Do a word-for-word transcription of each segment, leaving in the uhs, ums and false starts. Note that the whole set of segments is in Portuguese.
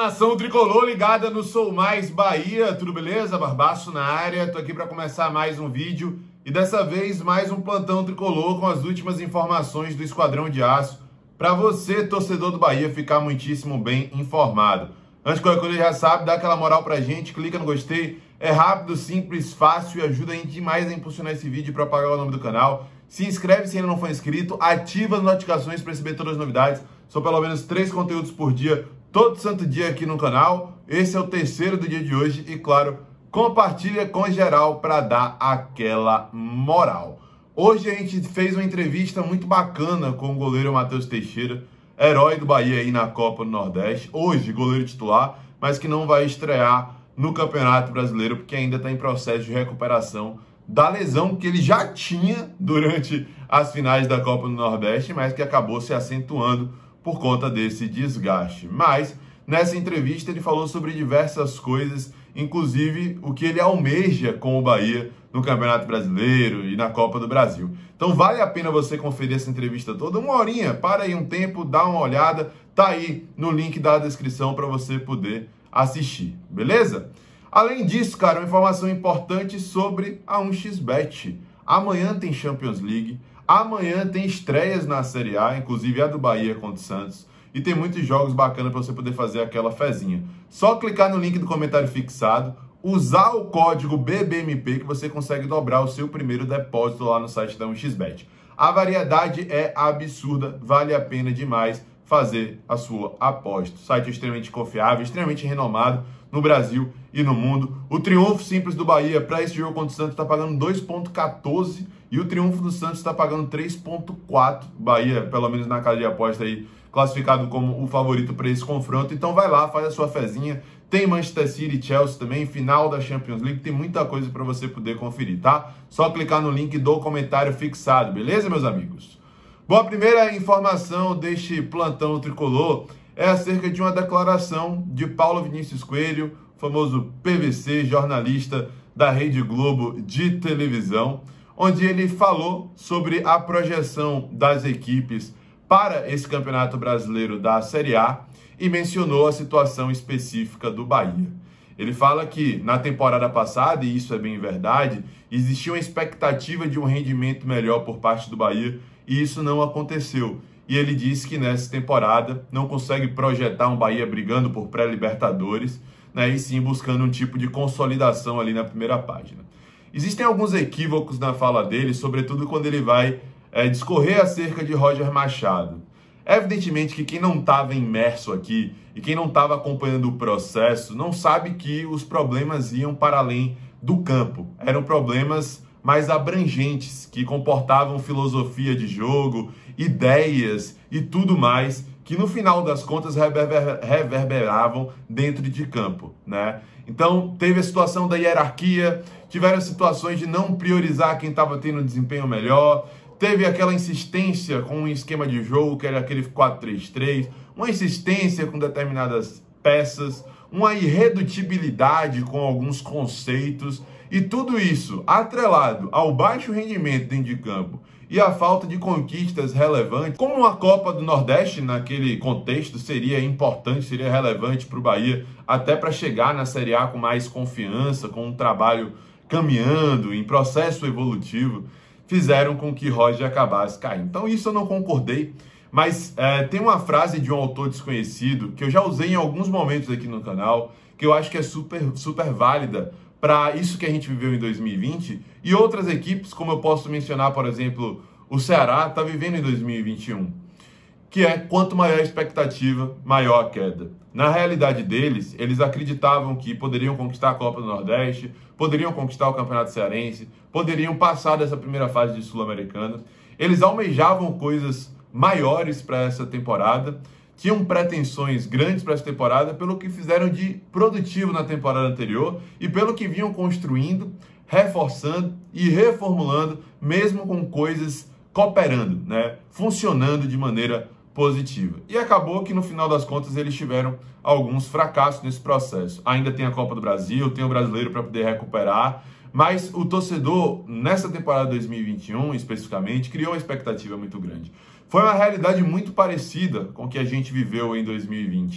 nação tricolor ligada no Sou Mais Bahia, tudo beleza? Barbaço na área, tô aqui para começar mais um vídeo e dessa vez mais um plantão tricolor com as últimas informações do Esquadrão de Aço para você, torcedor do Bahia, ficar muitíssimo bem informado. Antes de qualquer coisa, já sabe, dá aquela moral pra gente, clica no gostei, é rápido, simples, fácil e ajuda a gente demais a impulsionar esse vídeo para propagar o nome do canal. Se inscreve se ainda não for inscrito, ativa as notificações para receber todas as novidades. São pelo menos três conteúdos por dia, todo santo dia aqui no canal. Esse é o terceiro do dia de hoje e, claro, compartilha com geral para dar aquela moral. Hoje a gente fez uma entrevista muito bacana com o goleiro Matheus Teixeira, herói do Bahia aí na Copa do Nordeste. Hoje, goleiro titular, mas que não vai estrear no Campeonato Brasileiro porque ainda está em processo de recuperação da lesão que ele já tinha durante as finais da Copa do Nordeste, mas que acabou se acentuando por conta desse desgaste. Mas, nessa entrevista, ele falou sobre diversas coisas, inclusive o que ele almeja com o Bahia no Campeonato Brasileiro e na Copa do Brasil. Então, vale a pena você conferir essa entrevista toda. Uma horinha, para aí um tempo, dá uma olhada. Tá aí no link da descrição para você poder assistir, beleza? Além disso, cara, uma informação importante sobre a um x bet. Amanhã tem Champions League, amanhã tem estreias na Série A, inclusive a do Bahia contra o Santos, e tem muitos jogos bacanas para você poder fazer aquela fezinha. Só clicar no link do comentário fixado, usar o código B B M P que você consegue dobrar o seu primeiro depósito lá no site da um x bet. A variedade é absurda, vale a pena demais fazer a sua aposta. O site é extremamente confiável, extremamente renomado no Brasil e no mundo. O triunfo simples do Bahia para esse jogo contra o Santos está pagando dois ponto quatorze e o triunfo do Santos está pagando três ponto quatro. Bahia, pelo menos na casa de aposta aí, classificado como o favorito para esse confronto. Então vai lá, faz a sua fezinha. Tem Manchester City e Chelsea também, final da Champions League. Tem muita coisa para você poder conferir, tá? Só clicar no link do comentário fixado, beleza, meus amigos? Bom, a primeira informação deste plantão tricolor é acerca de uma declaração de Paulo Vinícius Coelho, famoso P V C, jornalista da Rede Globo de televisão, onde ele falou sobre a projeção das equipes para esse Campeonato Brasileiro da Série A e mencionou a situação específica do Bahia. Ele fala que na temporada passada, e isso é bem verdade, existia uma expectativa de um rendimento melhor por parte do Bahia e isso não aconteceu. E ele disse que nessa temporada não consegue projetar um Bahia brigando por pré-libertadores, né, e sim buscando um tipo de consolidação ali na primeira página. Existem alguns equívocos na fala dele, sobretudo quando ele vai é, discorrer acerca de Roger Machado. Evidentemente que quem não estava imerso aqui e quem não estava acompanhando o processo não sabe que os problemas iam para além do campo. Eram problemas mais abrangentes, que comportavam filosofia de jogo, ideias e tudo mais, que no final das contas reverber, reverberavam dentro de campo, né? Então, teve a situação da hierarquia, tiveram situações de não priorizar quem estava tendo um desempenho melhor, teve aquela insistência com um esquema de jogo, que era aquele quatro três três, uma insistência com determinadas peças, uma irredutibilidade com alguns conceitos, e tudo isso atrelado ao baixo rendimento dentro de campo e a falta de conquistas relevantes, como a Copa do Nordeste naquele contexto seria importante, seria relevante para o Bahia, até para chegar na Série A com mais confiança, com um trabalho caminhando, em processo evolutivo, fizeram com que Roger acabasse caindo. Então isso eu não concordei, mas é, tem uma frase de um autor desconhecido que eu já usei em alguns momentos aqui no canal, que eu acho que é super, super válida para isso que a gente viveu em dois mil e vinte, e outras equipes, como eu posso mencionar, por exemplo, o Ceará está vivendo em dois mil e vinte e um, que é quanto maior a expectativa, maior a queda. Na realidade deles, eles acreditavam que poderiam conquistar a Copa do Nordeste, poderiam conquistar o Campeonato Cearense, poderiam passar dessa primeira fase de Sul-Americana. Eles almejavam coisas maiores para essa temporada, tinham pretensões grandes para essa temporada pelo que fizeram de produtivo na temporada anterior e pelo que vinham construindo, reforçando e reformulando, mesmo com coisas cooperando, né, funcionando de maneira positiva. E acabou que no final das contas eles tiveram alguns fracassos nesse processo. Ainda tem a Copa do Brasil, tem o Brasileiro para poder recuperar, mas o torcedor, nessa temporada dois mil e vinte e um especificamente, criou uma expectativa muito grande. Foi uma realidade muito parecida com o que a gente viveu em dois mil e vinte.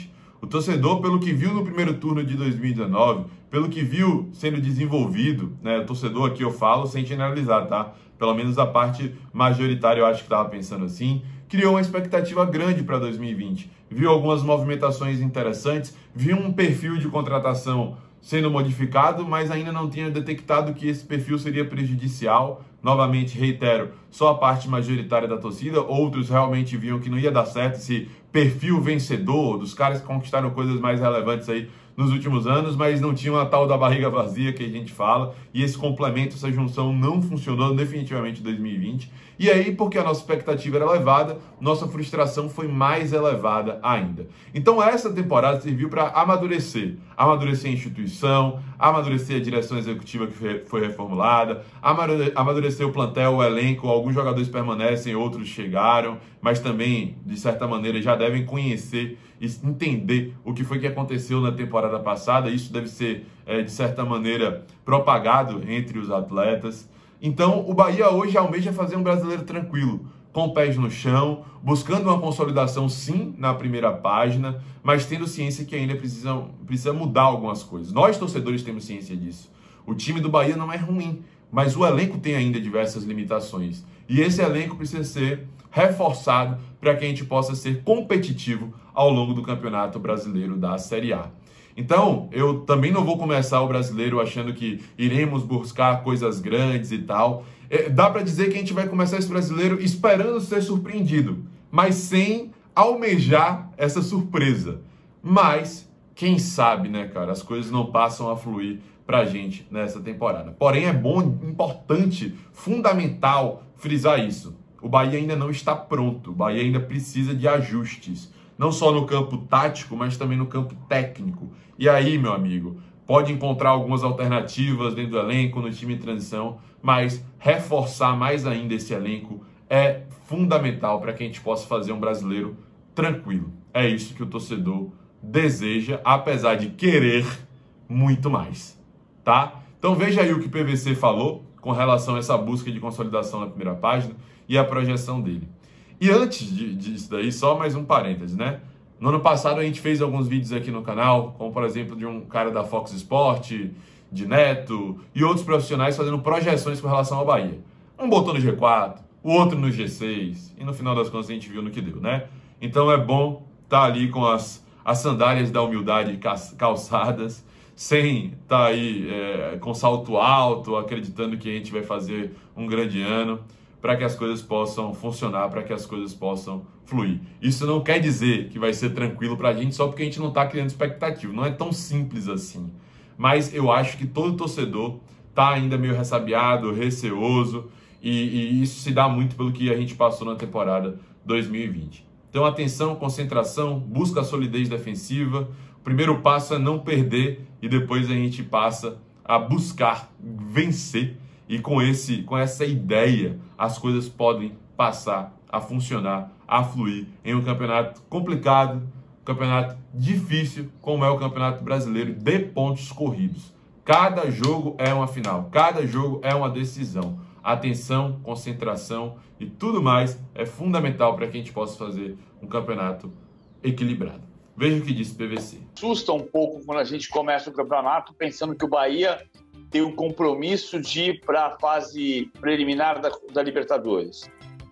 O torcedor, pelo que viu no primeiro turno de dois mil e dezenove, pelo que viu sendo desenvolvido, né? O torcedor aqui eu falo sem generalizar, tá? Pelo menos a parte majoritária eu acho que estava pensando assim, criou uma expectativa grande para dois mil e vinte. Viu algumas movimentações interessantes, viu um perfil de contratação sendo modificado, mas ainda não tinha detectado que esse perfil seria prejudicial. Novamente, reitero, só a parte majoritária da torcida, outros realmente viam que não ia dar certo esse perfil vencedor dos caras que conquistaram coisas mais relevantes aí nos últimos anos, mas não tinham a tal da barriga vazia que a gente fala, e esse complemento, essa junção não funcionou definitivamente em dois mil e vinte. E aí, porque a nossa expectativa era elevada, nossa frustração foi mais elevada ainda. Então essa temporada serviu para amadurecer, amadurecer a instituição, amadurecer a direção executiva que foi reformulada, amadurecer o plantel, o elenco, alguns jogadores permanecem, outros chegaram, mas também, de certa maneira, já devem conhecer e entender o que foi que aconteceu na temporada passada. Isso deve ser, é, de certa maneira, propagado entre os atletas. Então, o Bahia hoje almeja fazer um brasileiro tranquilo, com pés no chão, buscando uma consolidação, sim, na primeira página, mas tendo ciência que ainda precisa, precisa mudar algumas coisas. Nós, torcedores, temos ciência disso. O time do Bahia não é ruim, mas o elenco tem ainda diversas limitações. E esse elenco precisa ser reforçado para que a gente possa ser competitivo ao longo do Campeonato Brasileiro da Série A. Então, eu também não vou começar o brasileiro achando que iremos buscar coisas grandes e tal. É, dá para dizer que a gente vai começar esse brasileiro esperando ser surpreendido, mas sem almejar essa surpresa. Mas, quem sabe, né, cara, as coisas não passam a fluir pra gente nessa temporada. Porém, é bom, importante, fundamental frisar isso. O Bahia ainda não está pronto, o Bahia ainda precisa de ajustes. Não só no campo tático, mas também no campo técnico. E aí, meu amigo, pode encontrar algumas alternativas dentro do elenco, no time de transição, mas reforçar mais ainda esse elenco é fundamental para que a gente possa fazer um brasileiro tranquilo. É isso que o torcedor deseja, apesar de querer muito mais, tá? Então veja aí o que o P V C falou com relação a essa busca de consolidação na primeira página e a projeção dele. E antes de, disso daí, só mais um parêntese, né? No ano passado a gente fez alguns vídeos aqui no canal, como por exemplo de um cara da Fox Sport, de Neto e outros profissionais fazendo projeções com relação ao Bahia. Um botou no G quatro, o outro no G seis, e no final das contas a gente viu no que deu, né? Então é bom estar tá ali com as, as sandálias da humildade calçadas, sem estar tá aí é, com salto alto, acreditando que a gente vai fazer um grande ano, para que as coisas possam funcionar, para que as coisas possam fluir. Isso não quer dizer que vai ser tranquilo para a gente só porque a gente não está criando expectativa. Não é tão simples assim. Mas eu acho que todo torcedor está ainda meio ressabiado, receoso, e, e isso se dá muito pelo que a gente passou na temporada dois mil e vinte. Então, atenção, concentração, busca a solidez defensiva. O primeiro passo é não perder e depois a gente passa a buscar vencer. E com, esse, com essa ideia, as coisas podem passar a funcionar, a fluir em um campeonato complicado, um campeonato difícil, como é o Campeonato Brasileiro de pontos corridos. Cada jogo é uma final, cada jogo é uma decisão. Atenção, concentração e tudo mais é fundamental para que a gente possa fazer um campeonato equilibrado. Veja o que disse o P V C. Assusta um pouco quando a gente começa o campeonato pensando que o Bahia tem o compromisso de ir para a fase preliminar da, da Libertadores.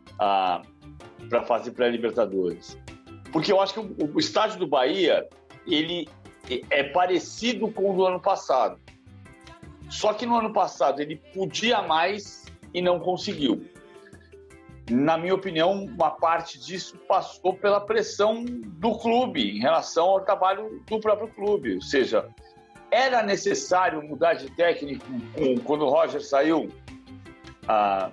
Ah, para a fase pré-Libertadores. Porque eu acho que o, o estádio do Bahia ele é parecido com o do ano passado. Só que no ano passado ele podia mais e não conseguiu. Na minha opinião, uma parte disso passou pela pressão do clube em relação ao trabalho do próprio clube. Ou seja, era necessário mudar de técnico quando o Roger saiu? A,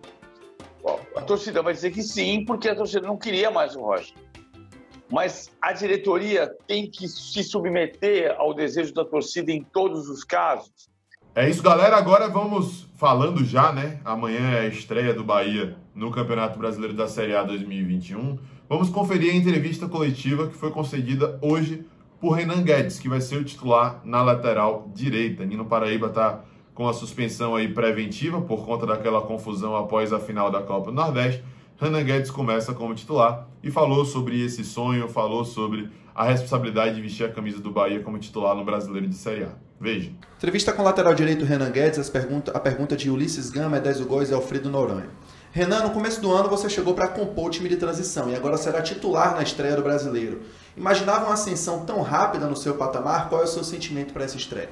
a torcida vai dizer que sim, porque a torcida não queria mais o Roger. Mas a diretoria tem que se submeter ao desejo da torcida em todos os casos. É isso, galera. Agora vamos falando já, né? Amanhã é a estreia do Bahia no Campeonato Brasileiro da Série A dois mil e vinte e um. Vamos conferir a entrevista coletiva que foi concedida hoje por Renan Guedes, que vai ser o titular na lateral direita. Nino Paraíba está com a suspensão aí preventiva por conta daquela confusão após a final da Copa do Nordeste. Hernan Guedes começa como titular e falou sobre esse sonho, falou sobre a responsabilidade de vestir a camisa do Bahia como titular no Brasileiro de Série A. Veja. Entrevista com o lateral direito Hernan Guedes, as pergunta, a pergunta de Ulisses Gama, Edésio Góes e Alfredo Noronha. Renan, no começo do ano você chegou para compor o time de transição e agora será titular na estreia do Brasileiro. Imaginava uma ascensão tão rápida no seu patamar? Qual é o seu sentimento para essa estreia?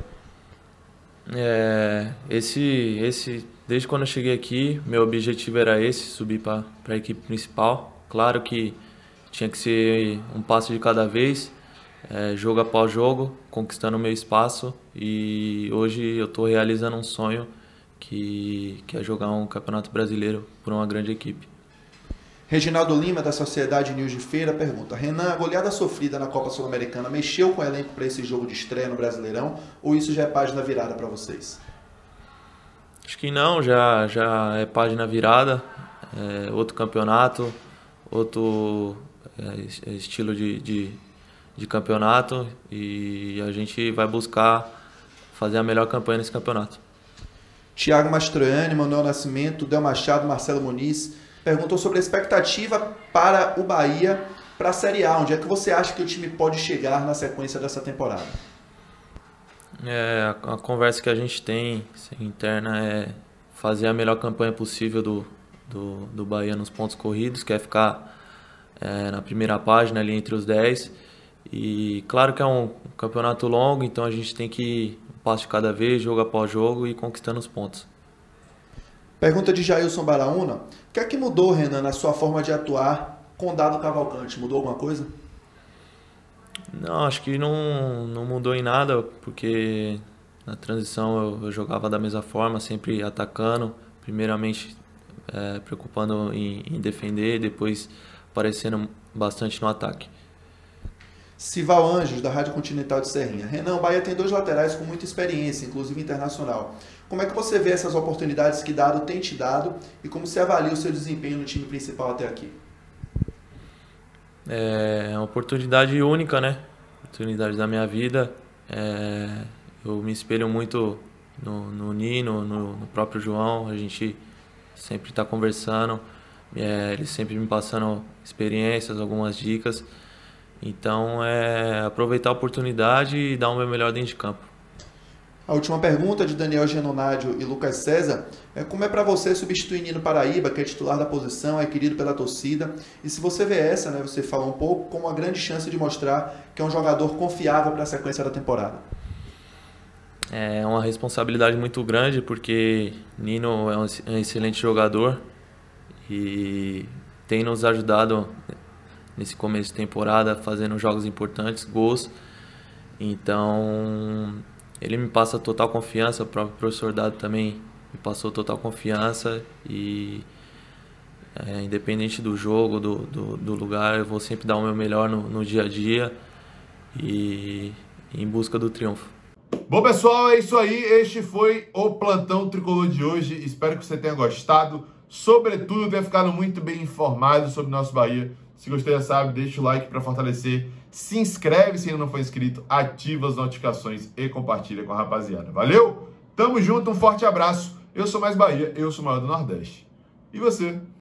É, esse, esse, desde quando eu cheguei aqui, meu objetivo era esse, subir para a equipe principal. Claro que tinha que ser um passo de cada vez, é, jogo após jogo, conquistando o meu espaço, e hoje eu estou realizando um sonho que, que é jogar um campeonato brasileiro por uma grande equipe. Reginaldo Lima, da Sociedade News de Feira, pergunta: Renan, a goleada sofrida na Copa Sul-Americana mexeu com o elenco para esse jogo de estreia no Brasileirão, ou isso já é página virada para vocês? Acho que não, já, já é página virada, é outro campeonato, outro é, estilo de, de, de campeonato, e a gente vai buscar fazer a melhor campanha nesse campeonato. Thiago Mastroianni, Manuel Nascimento, Del Machado, Marcelo Muniz perguntou sobre a expectativa para o Bahia para a Série A. Onde é que você acha que o time pode chegar na sequência dessa temporada? É, a, a conversa que a gente tem interna é fazer a melhor campanha possível do, do, do Bahia nos pontos corridos, que é ficar é, na primeira página ali entre os dez. E claro que é um campeonato longo, então a gente tem que ir um passo de cada vez, jogo após jogo, e conquistando os pontos. Pergunta de Jailson Baraúna: o que é que mudou, Renan, na sua forma de atuar com Dado Cavalcante? Mudou alguma coisa? Não, acho que não, não mudou em nada, porque na transição eu, eu jogava da mesma forma, sempre atacando, primeiramente é, preocupando em, em defender, depois aparecendo bastante no ataque. Sival Anjos, da Rádio Continental de Serrinha: Renan, o Bahia tem dois laterais com muita experiência, inclusive internacional. Como é que você vê essas oportunidades que Dado tem te dado e como você avalia o seu desempenho no time principal até aqui? É uma oportunidade única, né? Oportunidade da minha vida. É, eu me espelho muito no, no Nino, no, no próprio João. A gente sempre está conversando, é, eles sempre me passando experiências, algumas dicas. Então, é aproveitar a oportunidade e dar o meu melhor dentro de campo. A última pergunta de Daniel Genonádio e Lucas César é: como é para você substituir Nino Paraíba, que é titular da posição, é querido pela torcida, e se você vê essa, né, você fala um pouco, como uma grande chance de mostrar que é um jogador confiável para a sequência da temporada? É uma responsabilidade muito grande, porque Nino é um excelente jogador e tem nos ajudado nesse começo de temporada, fazendo jogos importantes, gols. Então, ele me passa total confiança, o próprio professor Dado também me passou total confiança, e é, independente do jogo, do, do, do lugar, eu vou sempre dar o meu melhor no, no dia a dia e em busca do triunfo. Bom, pessoal, é isso aí. Este foi o Plantão Tricolor de hoje. Espero que você tenha gostado, sobretudo tenha ficado muito bem informado sobre o nosso Bahia. Se gostou, já sabe, deixa o like para fortalecer, se inscreve se ainda não for inscrito, ativa as notificações e compartilha com a rapaziada. Valeu? Tamo junto, um forte abraço. Eu sou Mais Bahia, eu sou o maior do Nordeste. E você?